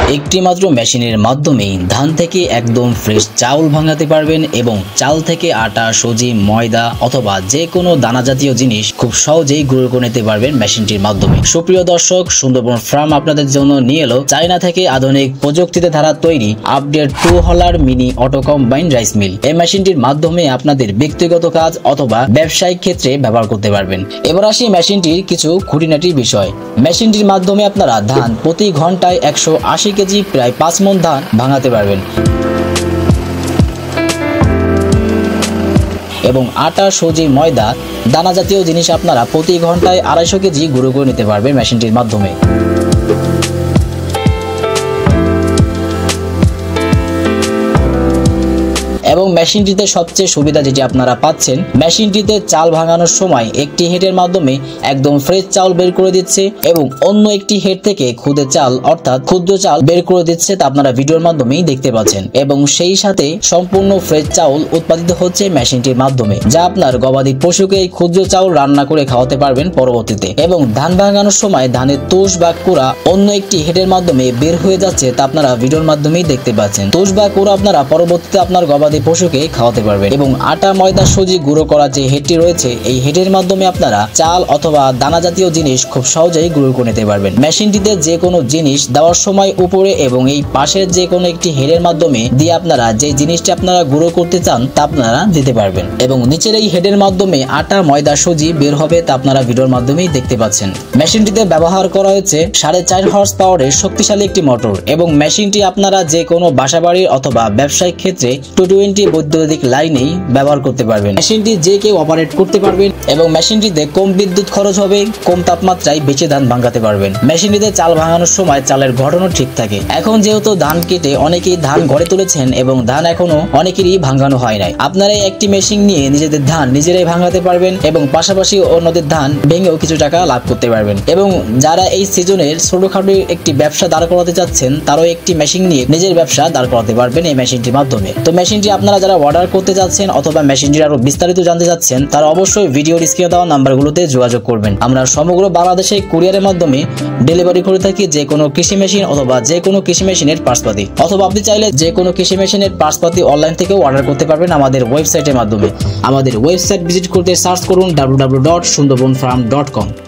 একটি মাত্র মেশিনের মাধ্যমেই ধান থেকে একদম ফ্রেশ চাউল ভাঙাতে পারবেন এবং চাল থেকে আটা, সুজি, ময়দা অথবা যে কোনো দানা জাতীয় জিনিস খুব সহজেই গুঁড়ো করে নিতে পারবেন মেশিনটির মাধ্যমে। সুপ্রিয় দর্শক, সুন্দরবন ফার্ম আপনাদের জন্য নিয়ে এলো চায়না থেকে আধুনিক প্রযুক্তিতে ধারা তৈরি update 2 huller mini auto combine rice mill. এই মেশিনটির মাধ্যমে আপনাদের ব্যক্তিগত কাজ অথবা ব্যবসায়িক ক্ষেত্রে ব্যবহার করতে পারবেন। এবার আসি মেশিনটির কিছু খুঁটিনাটি বিষয়। মেশিনটির মাধ্যমে আপনারা ধান প্রতি ঘন্টায় 180 কেজি প্রায় 5 মণ ধান ভাঙাতে পারবেন এবং আটা, সুজি, ময়দা, দানা জাতীয় জিনিস আপনারা প্রতি ঘন্টায় 250 কেজি গুঁড়ো করে নিতে পারবেন মেশিনটির মাধ্যমে। এবং মেশিনটিতে সবচেয়ে সুবিধা যেটি আপনারা পাচ্ছেন, মেশিনটিতে চাল ভাঙানোর সময় একটি হেডের মাধ্যমে একদম ফ্রেশ চাউল বের করে দিচ্ছে এবং অন্য একটি হেড থেকে খুদে চাল অর্থাৎ ক্ষুদ্র চাল বের করে দিচ্ছে, তা আপনারা ভিডিওর মাধ্যমেই দেখতে পাচ্ছেন। এবং সেই সাথে সম্পূর্ণ ফ্রেশ চাউল উৎপাদিত হচ্ছে মেশিনটির মাধ্যমে, যা আপনার গবাদি পশুকে এই ক্ষুদ্র চাউল রান্না করে খাওয়াতে পারবেন পরবর্তীতে। এবং ধান ভাঙানোর সময় ধানের তুষ বা কুড়া অন্য একটি হেডের মাধ্যমে বের হয়ে যাচ্ছে, তা আপনারা ভিডিওর মাধ্যমেই দেখতে পাচ্ছেন। তুষ বা কুড়া আপনারা পরবর্তীতে আপনার গবাদি পশুকে খাওয়াতে পারবেন। এবং আটা, ময়দা, সুজি গুঁড়ো করা যে হেডটি রয়েছে, এই হেডের মাধ্যমে আপনারা চাল অথবা দানা জাতীয় জিনিস খুব সহজেই গুঁড়ো করে নিতে পারবেন। মেশিনটিতে যে কোনো জিনিস দেওয়ার সময় উপরে এবং এই পাশের যে কোনো একটি হেডের মাধ্যমে দিয়ে আপনারা যে জিনিসটি আপনারা গুঁড়ো করতে চান তা আপনারা দিতে পারবেন। এবং নিচের এই হেডের মাধ্যমে আটা, ময়দা, সুজি বের হবে, তা আপনারা ভিডিওর মাধ্যমেই দেখতে পাচ্ছেন। মেশিনটিতে ব্যবহার করা হয়েছে 4.5 হর্স পাওয়ারের শক্তিশালী একটি মোটর এবং মেশিনটি আপনারা যে কোনো বাসাবাড়ির অথবা ব্যবসায়িক ক্ষেত্রে 220 বৈদ্যুতিক লাইনেই ব্যবহার করতে পারবেন। মেশিনটি যে কেউ অপারেট করতে পারবেন এবং মেশিনটিতে কম বিদ্যুৎ খরচ হবে, কম তাপমাত্রায় বেশি ধান ভাঙাতে পারবেন। মেশিনটিতে চাল ভাঙানোর সময় চালের ঘটনা ঠিক থাকে। এখন যেহেতু ধান কেটে অনেকেই ধান ঘরে তুলেছেন এবং ধান এখনো অনেকেরই ভাঙানো হয় নাই, আপনারা একটি মেশিন নিয়ে নিজেদের ধান নিজেরাই ভাঙাতে পারবেন এবং পাশাপাশি অন্যদের ধান ভেঙেও কিছু টাকা লাভ করতে পারবেন। এবং যারা এই সিজনের ছোটখাটো একটি ব্যবসা দাঁড় করাতে চাচ্ছেন, তারাও একটি মেশিন নিয়ে নিজের ব্যবসা দাঁড় করাতে পারবেন এই মেশিনটির মাধ্যমে। তো মেশিনটি আপনারা যারা অর্ডার করতে যাচ্ছেন অথবা মেশিনটির আরো বিস্তারিত জানতে চাচ্ছেন, তারা অবশ্যই ভিডিওর স্ক্রিনে দেওয়া নাম্বারগুলোতে যোগাযোগ করবেন। আমরা সমগ্র বাংলাদেশে কুরিয়ারের মাধ্যমে ডেলিভারি করে থাকি যে কোনো কৃষি মেশিন অথবা যে কোনো কৃষি মেশিনের পার্টসপাতি, অথবা আপনি চাইলে যে কোনো কৃষি মেশিনের পার্টসপাতি অনলাইন থেকেও অর্ডার করতে পারবেন আমাদের ওয়েবসাইটের মাধ্যমে। আমাদের ওয়েবসাইট ভিজিট করতে সার্চ করুন www.sundarbanfarm.com।